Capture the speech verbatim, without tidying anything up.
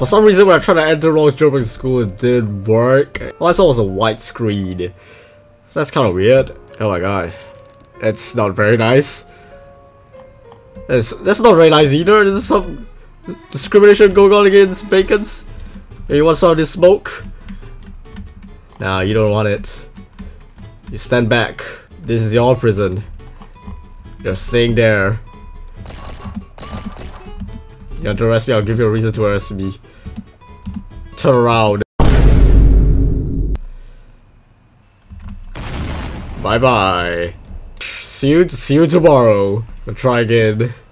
For some reason, when I tried to enter Roblox Jailbreak school, it didn't work. All I saw was a white screen. So that's kind of weird. Oh my god. It's not very nice. It's, that's not very nice either. There's some discrimination going on against bacons. Hey, you want some of this smoke? Nah, you don't want it. You stand back. This is your prison. You're staying there. You want to arrest me? I'll give you a reason to arrest me. Turn around. Bye bye. See you. See you tomorrow. We'll try again.